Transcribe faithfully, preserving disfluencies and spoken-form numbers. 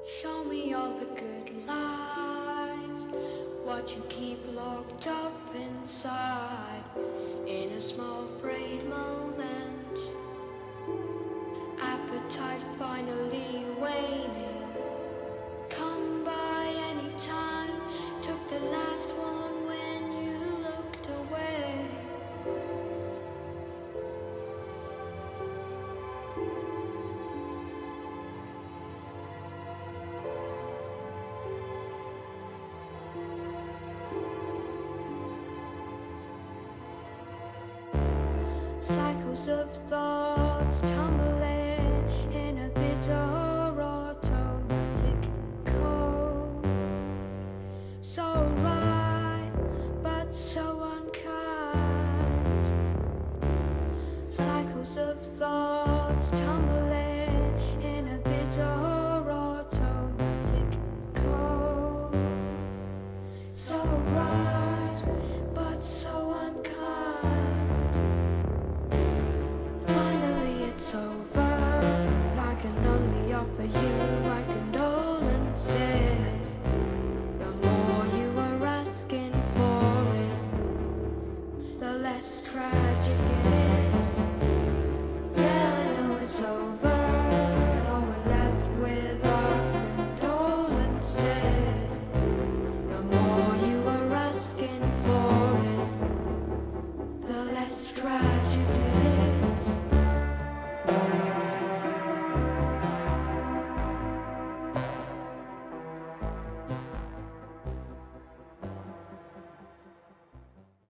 Show me all the good lies, what you keep locked up inside, in a small frayed moment. Appetite finally waning. Come by any time. Took the last one when you looked away. Cycles of thoughts tumbling in a bitter automatic code. So right, but so unkind. Cycles of thoughts tumbling in a bitter automatic code. So right, but so unkind. It's over. I can only offer you my condolences. The more you are asking for it, the less tragic it is.